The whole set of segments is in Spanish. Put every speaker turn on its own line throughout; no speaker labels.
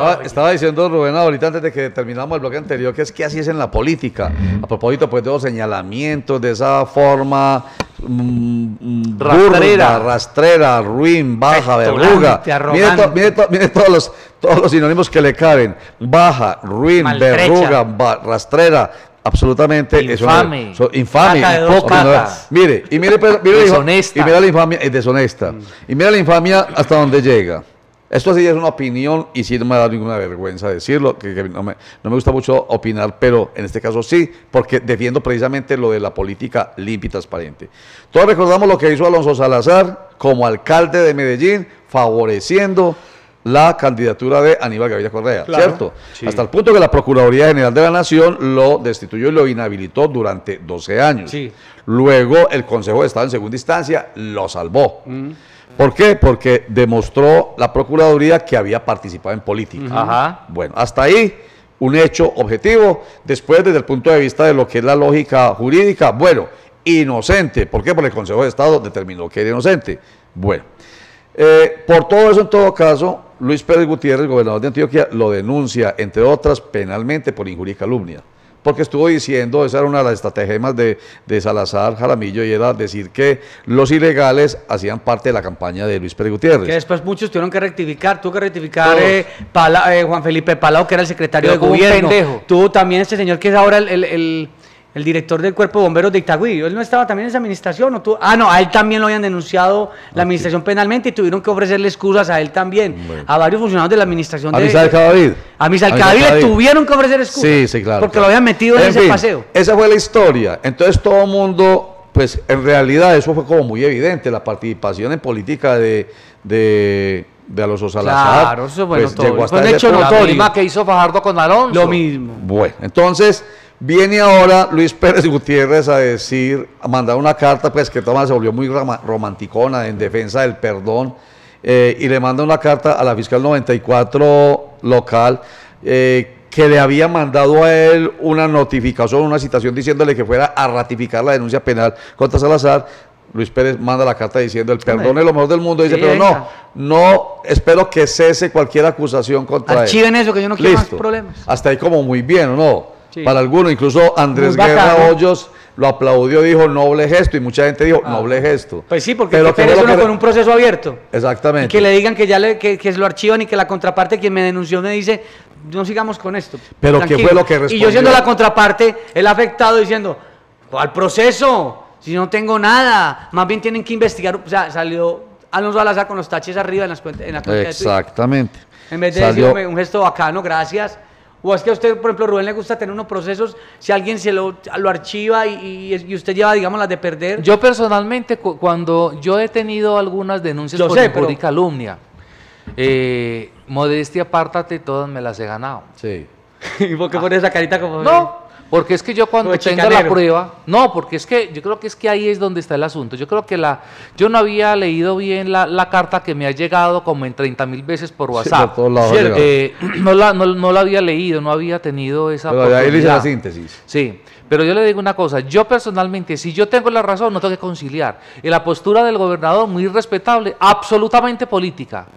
estaba diciendo Rubén ahorita antes de que terminamos el bloque anterior que es que así es en la política. A propósito pues de los señalamientos, de esa forma rastrera, ruin, baja, verruga. Mire todos los sinónimos que le caben. Baja, ruin, verruga, rastrera. Absolutamente
infame,
infame, mire
deshonesta.
Y mira la infamia, es deshonesta. Y mira la infamia hasta dónde llega. Esto sí es una opinión y sí no me da ninguna vergüenza decirlo, que no me gusta mucho opinar, pero en este caso sí, porque defiendo precisamente lo de la política limpia y transparente. Todos recordamos lo que hizo Alonso Salazar como alcalde de Medellín, favoreciendo la candidatura de Aníbal Gaviria Correa, claro, ¿cierto? Sí. Hasta el punto que la Procuraduría General de la Nación lo destituyó y lo inhabilitó durante 12 años. Sí. Luego el Consejo de Estado en segunda instancia lo salvó. ¿Por qué? Porque demostró la Procuraduría que había participado en política.
Ajá.
Bueno, hasta ahí un hecho objetivo. Después, desde el punto de vista de lo que es la lógica jurídica, bueno, inocente. ¿Por qué? Porque el Consejo de Estado determinó que era inocente. Bueno, por todo eso, en todo caso, Luis Pérez Gutiérrez, gobernador de Antioquia, lo denuncia, entre otras, penalmente por injuria y calumnia. Porque estuvo diciendo, esa era una de las estratagemas de Salazar Jaramillo, y era decir que los ilegales hacían parte de la campaña de Luis Pérez Gutiérrez.
Que después muchos tuvieron que rectificar, tuvo que rectificar Juan Felipe Palau, que era el secretario de gobierno. Tuvo también este señor que es ahora el director del Cuerpo de Bomberos de Itagüí. Él no estaba también en esa administración. No, a él también lo habían denunciado la administración penalmente y tuvieron que ofrecerle excusas a él también, a varios funcionarios de la administración.
A Misal Cadavid.
A Misal Cadavid le tuvieron que ofrecer excusas.
Sí, claro.
Porque lo habían metido en ese paseo.
Esa fue la historia. Entonces todo el mundo, pues en realidad eso fue como muy evidente, la participación en política de Alonso Salazar.
Claro, eso fue
pues,
notorio. Fue un hecho
notorio. La misma que hizo Fajardo con Alonso.
Lo mismo.
Bueno, entonces viene ahora Luis Pérez Gutiérrez a mandar una carta, pues que toma se volvió muy romanticona en defensa del perdón, y le manda una carta a la fiscal 94 local, que le había mandado a él una notificación, una citación diciéndole que fuera a ratificar la denuncia penal contra Salazar. Luis Pérez manda la carta diciendo el perdón es lo mejor del mundo, dice, pero no, espero que cese cualquier acusación contra él.
Archiven eso, que yo no quiero más problemas.
Hasta ahí como muy bien, ¿o no?
Sí.
Para algunos, incluso Andrés Guerra Hoyos lo aplaudió, dijo noble gesto, y mucha gente dijo noble gesto.
Pues sí, porque es uno con un proceso abierto.
Exactamente.
Y que le digan que que lo archivan y que la contraparte, quien me denunció, me dice, no sigamos con esto.
Pero ¿qué fue lo que respondió?
Y yo siendo la contraparte, el afectado diciendo, ¿cuál proceso? Si no tengo nada, más bien tienen que investigar. O sea, salió Alonso Salazar con los taches arriba en la cuenta de Twitter.
Exactamente.
En vez de decirme un gesto bacano, gracias. O es que a usted, por ejemplo, Rubén, le gusta tener unos procesos, si alguien se lo archiva y usted lleva, digamos, las de perder.
Yo personalmente, cuando yo he tenido algunas denuncias por injuria y calumnia, modestia apártate, todas me las he ganado.
Sí.
¿Y por qué pone esa carita como...?
No, porque es que yo cuando tenga la prueba, no, porque es que yo creo que ahí es donde está el asunto. Yo creo que yo no había leído bien la carta que me ha llegado como en 30.000 veces por WhatsApp. Sí, no la había leído, no había tenido esa
oportunidad. Ahí le hice la síntesis.
Sí, pero yo le digo una cosa, yo personalmente, si yo tengo la razón, no tengo que conciliar. Y la postura del gobernador, muy respetable, absolutamente política,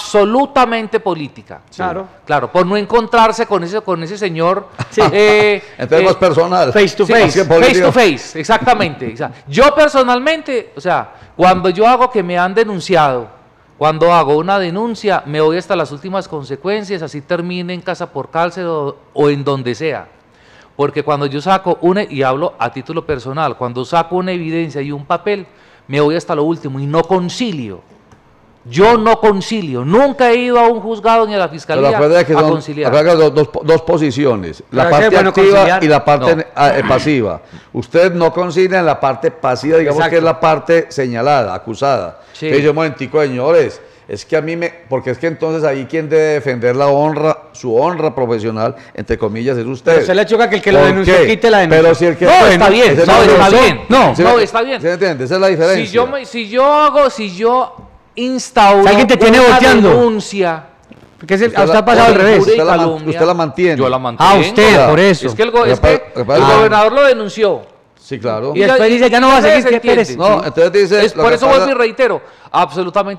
Claro.
Claro, por no encontrarse con ese señor.
Sí. Entonces más personal.
Face to face.
Face to face, exactamente. O sea, yo personalmente, o sea, cuando yo hago que me han denunciado, cuando hago una denuncia, me voy hasta las últimas consecuencias, así termine en casa por cárcel o en donde sea. Porque cuando yo saco y hablo a título personal, cuando saco una evidencia y un papel, me voy hasta lo último y no concilio. Yo no concilio, nunca he ido a un juzgado ni a la fiscalía a conciliar.
Dos posiciones, la parte activa y la parte pasiva. Usted no concilia en la parte pasiva, digamos. Exacto. Que es la parte señalada, acusada. Sí. Y yo, momentico, señores, es que a mí porque es que entonces ahí quien debe defender su honra profesional, entre comillas, es usted.
Pero se le choca que el que lo denunció quite la denuncia.
Pero si el que
está bien, está bien.
¿Se entiende? Esa es la diferencia.
Si yo instauro
si alguien te tiene volteando
denuncia,
porque usted ha pasado al revés.
Usted la mantiene.
Yo la mantengo.
Usted, por eso.
Es que el gobernador lo denunció.
Sí, claro.
Y después dice, ya no va a seguir, ¿qué Pérez?
No, entonces dice...
Por eso vuelvo y reitero, absolutamente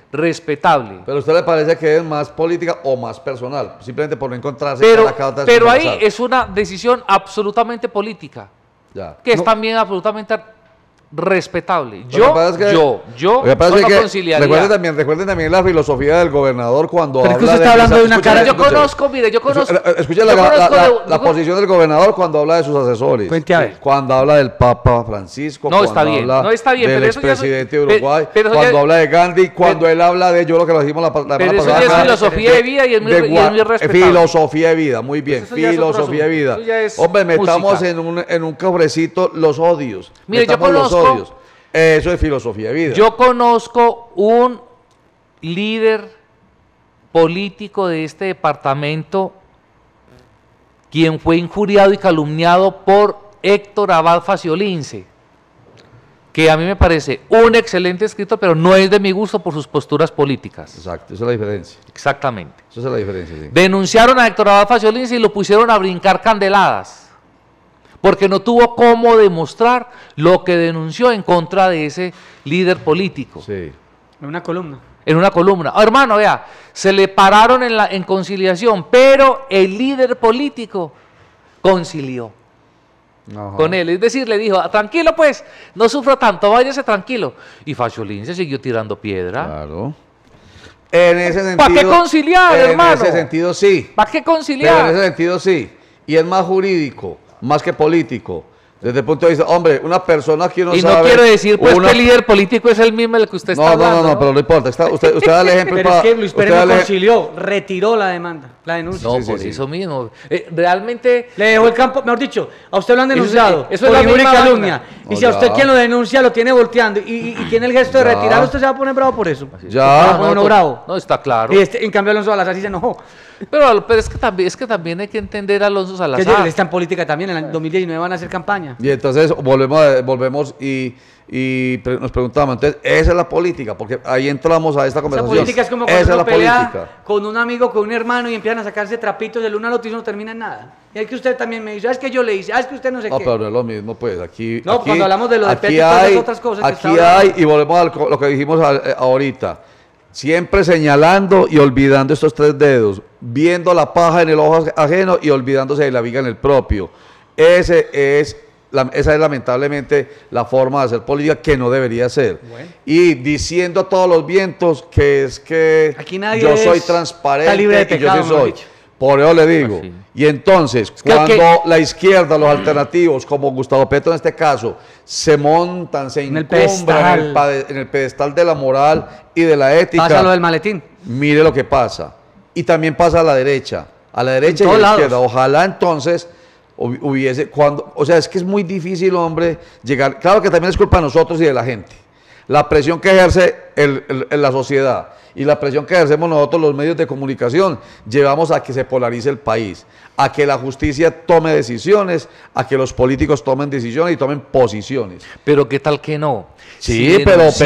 respetable.
¿Pero a usted le parece que es más política o más personal? Simplemente por no encontrarse
pero ahí es una decisión absolutamente política, que es también absolutamente respetable. Yo conciliaría.
Recuerden también la filosofía del gobernador cuando
pero habla usted está hablando de una cara.
Yo conozco.
Escuche la posición del gobernador cuando habla de sus asesores.
Cuente a ver.
Cuando habla del Papa Francisco.
No, está bien. Del
expresidente de Uruguay. Cuando habla de Gandhi. Cuando él habla de, yo lo que lo dijimos la pasada.
Pero eso ya es filosofía de vida y es muy respetable.
Filosofía de vida, muy bien. Filosofía de vida. Hombre, metamos en un cofrecito los odios.
Mire, yo conozco.
Eso es filosofía de vida.
Yo conozco un líder político de este departamento quien fue injuriado y calumniado por Héctor Abad Faciolince, que a mí me parece un excelente escritor, pero no es de mi gusto por sus posturas políticas.
Exacto, esa es la diferencia.
Exactamente.
Esa es la diferencia, sí.
Denunciaron a Héctor Abad Faciolince y lo pusieron a brincar candeladas, porque no tuvo cómo demostrar lo que denunció en contra de ese líder político.
Sí.
En una columna.
En una columna. Oh, hermano, vea, se le pararon en conciliación, pero el líder político concilió con él. Es decir, le dijo, tranquilo pues, no sufra tanto, váyase tranquilo. Y Faciolince siguió tirando piedra.
Claro. En ese sentido.
¿Para qué conciliar, hermano?
En ese sentido sí.
¿Para qué conciliar?
Pero en ese sentido sí. Y es más jurídico, más que político. Desde el punto de vista, hombre, una persona que uno sabe...
Y no quiere decir pues que el líder político es el mismo del que usted está hablando.
No, pero no importa. Usted da el ejemplo.
Pero es que Luis Pérez no concilió, retiró la demanda, la denuncia.
No, por eso mismo. Realmente...
Le dejó el campo, mejor dicho, a usted lo han denunciado.
Eso es la misma
calumnia. Y si a usted quien lo denuncia lo tiene volteando y tiene el gesto de retirarlo, usted se va a poner bravo por eso.
Ya.
Bravo.
No, está claro.
Y en cambio Alonso Salazar sí se enojó.
Pero es que también hay que entender a Alonso Salazar.
Que él está en política también, en el 2019 van a hacer campaña.
Y entonces volvemos y nos preguntamos, entonces, esa es la política, porque ahí entramos a esta conversación.
La política es como cuando uno pelea con un amigo, con un hermano y empiezan a sacarse trapitos del uno al otro y no termina en nada. Y es que usted también me dice, es que yo le hice, es que usted no sé qué.
No, pero no es lo mismo, pues, aquí...
No, cuando hablamos de lo de Petro y
todas
las otras cosas
aquí hay, y volvemos a lo que dijimos ahorita, siempre señalando y olvidando estos tres dedos, viendo la paja en el ojo ajeno y olvidándose de la viga en el propio. Esa es lamentablemente la forma de hacer política que no debería ser. Bueno. Y diciendo a todos los vientos que es que yo soy transparente y yo sí soy. Por eso le digo. Sí. Y entonces, cuando la izquierda, los alternativos, como Gustavo Petro en este caso, se montan, se encumbran en el pedestal de la moral y de la ética.
Pasa lo del maletín.
Mire lo que pasa. Y también pasa a la derecha y a la izquierda. Ojalá entonces hubiese, o sea, es que es muy difícil, hombre, llegar. Claro que también es culpa de nosotros y de la gente. La presión que ejerce la sociedad y la presión que ejercemos nosotros los medios de comunicación llevamos a que se polarice el país, a que la justicia tome decisiones, a que los políticos tomen decisiones y tomen posiciones.
Pero qué tal que no.
Sí,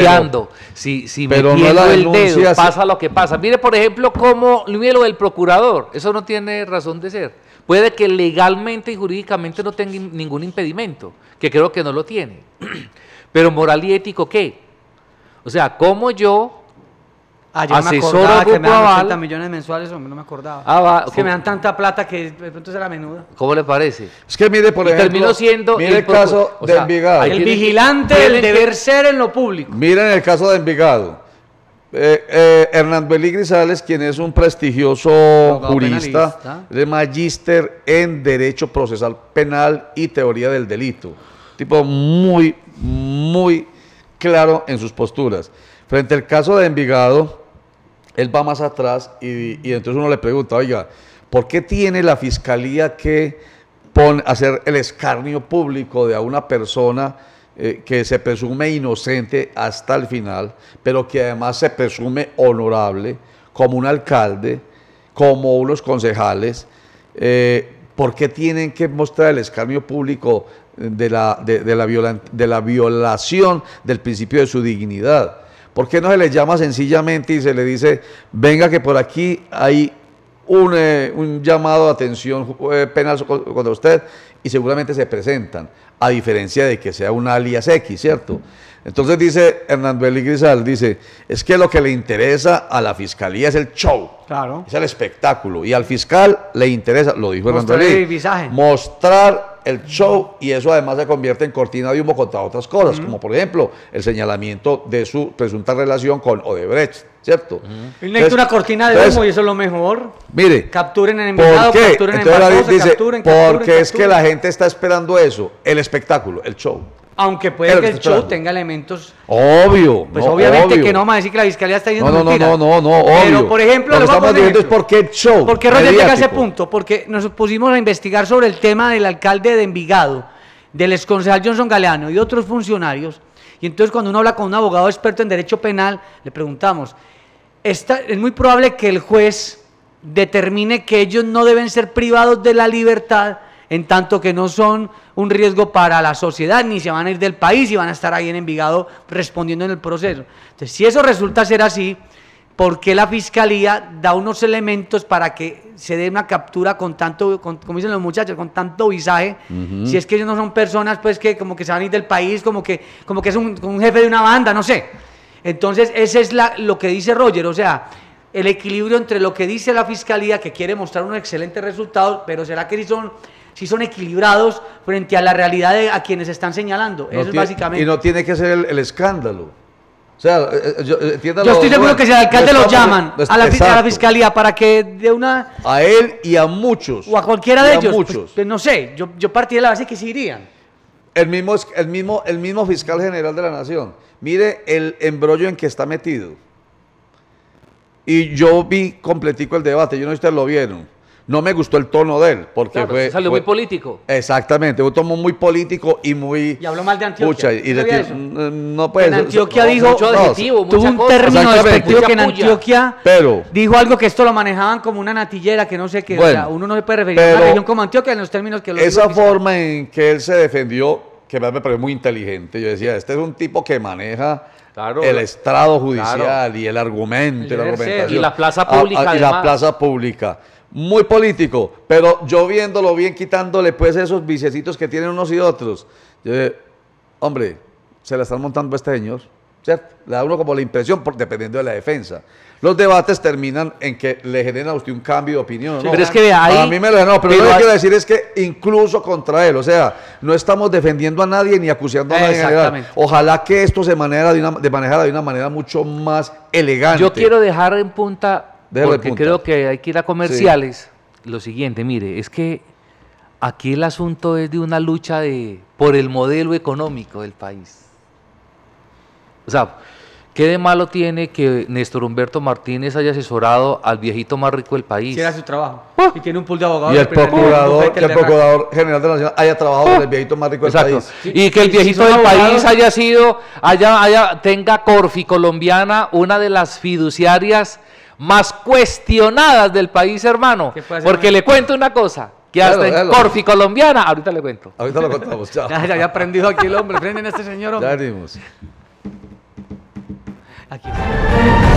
si metiendo el dedo pasa lo que pasa. Mire, por ejemplo, mire lo del procurador, eso no tiene razón de ser. Puede que legalmente y jurídicamente no tenga ningún impedimento, que creo que no lo tiene. Pero moral y ético, ¿qué? O sea, ¿cómo yo asesoro a
que me dan 80 millones mensuales, hombre, no me acordaba. Es que me dan tanta plata que de pronto será menuda.
¿Cómo le parece?
Es que mire, por ejemplo,
terminó siendo
mire el caso de Envigado.
El vigilante del deber ser en lo público.
Miren el caso de Envigado. Hernán Belí Grisales, quien es un prestigioso jurista, es magíster en Derecho Procesal Penal y Teoría del Delito. Tipo muy, muy claro en sus posturas. Frente al caso de Envigado, él va más atrás y entonces uno le pregunta, oiga, ¿por qué tiene la fiscalía que hacer el escarnio público de a una persona que se presume inocente hasta el final, pero que además se presume honorable, como un alcalde, como unos concejales? ¿Por qué tienen que mostrar el escarnio público de la violación del principio de su dignidad? ¿Por qué no se le llama sencillamente y se le dice, venga que por aquí hay un llamado de atención penal contra usted y seguramente se presentan, a diferencia de que sea un alias X, ¿cierto? Entonces dice Hernando Eli Grisal, dice, es que lo que le interesa a la fiscalía es el show,
claro,
es el espectáculo, y al fiscal le interesa, lo dijo Hernando Eli, mostrar el show, y eso además se convierte en cortina de humo contra otras cosas, como por ejemplo el señalamiento de su presunta relación con Odebrecht, ¿cierto?
Él necesita una cortina de humo y eso es lo mejor.
Mire,
capturen en enviado, capturen en
dice, porque es que la gente está esperando eso, el espectáculo, el show.
Aunque puede que el show tenga elementos.
Obvio.
Pues obviamente que no vamos a decir que la fiscalía está diciendo mentiras.
No, obvio.
Pero, por ejemplo,
lo que estamos diciendo es por qué el show.
¿Por qué Roger llega a ese punto? Porque nos pusimos a investigar sobre el tema del alcalde de Envigado, del exconcejal Johnson Galeano y otros funcionarios. Y entonces, cuando uno habla con un abogado experto en derecho penal, le preguntamos: es muy probable que el juez determine que ellos no deben ser privados de la libertad, en tanto que no son un riesgo para la sociedad, ni se van a ir del país y van a estar ahí en Envigado respondiendo en el proceso. Entonces, si eso resulta ser así, ¿por qué la Fiscalía da unos elementos para que se dé una captura con tanto, como dicen los muchachos, con tanto visaje? Si es que ellos no son personas pues que como que se van a ir del país, como que es un jefe de una banda, no sé. Entonces, ese es lo que dice Roger, o sea, el equilibrio entre lo que dice la Fiscalía, que quiere mostrar unos excelentes resultados, pero ¿será que si son equilibrados frente a la realidad de a quienes están señalando? Eso es básicamente.
Y no tiene que ser el escándalo. O sea,
yo estoy seguro que si al alcalde lo llaman a la Fiscalía para que de una...
A él y a muchos.
O a cualquiera de ellos. Pues no sé, yo partí de la base que sí irían.
El mismo fiscal general de la Nación. Mire el embrollo en que está metido. Y yo vi completico el debate, yo no sé si ustedes lo vieron. No me gustó el tono de él, porque
salió muy político.
Exactamente, un tono muy político y muy...
Y habló mal de Antioquia.
No puede ser.
En Antioquia dijo...
Mucho adjetivo,
tuvo un término despectivo que en Antioquia
pero
dijo algo que esto lo manejaban como una natillera, que no sé qué.
Bueno,
o sea, uno no se puede referir a una región como Antioquia en los términos que lo dijo
esa forma en que él se defendió, que me pareció muy inteligente. Yo decía, este es un tipo que maneja... Claro, el estrado judicial, claro, y el argumento, y la argumentación.
Y la plaza pública.
Y la plaza pública. Muy político, pero yo viéndolo bien, quitándole pues esos vicecitos que tienen unos y otros. Yo dije, hombre, se la están montando a este señor, ¿cierto? Le da uno como la impresión, dependiendo de la defensa. Los debates terminan en que le generan a usted un cambio de opinión,
sí,
¿no?
Pero es que de ahí...
A mí me lo generó, pero lo que quiero decir es que incluso contra él, o sea, no estamos defendiendo a nadie ni acusando a nadie en general. Ojalá que esto se manejara de una manera mucho más elegante.
Yo quiero dejar en punta, porque creo que hay que ir a comerciales, lo siguiente, mire, es que aquí el asunto es de una lucha por el modelo económico del país. O sea, ¿qué de malo tiene que Néstor Humberto Martínez haya asesorado al viejito más rico del país?
Sí, era su trabajo. Y tiene un pool de abogados.
Y el procurador general de la Nación haya trabajado con el viejito más rico del país.
Y que el viejito del país tenga Corfi Colombiana, una de las fiduciarias más cuestionadas del país, hermano. Porque le cuento una cosa, que hasta en Corfi Colombiana, ahorita le cuento.
Ahorita lo contamos, chao.
Ya había aprendido aquí el hombre, prenden a este señor, hombre.
Ya venimos.
Aquí.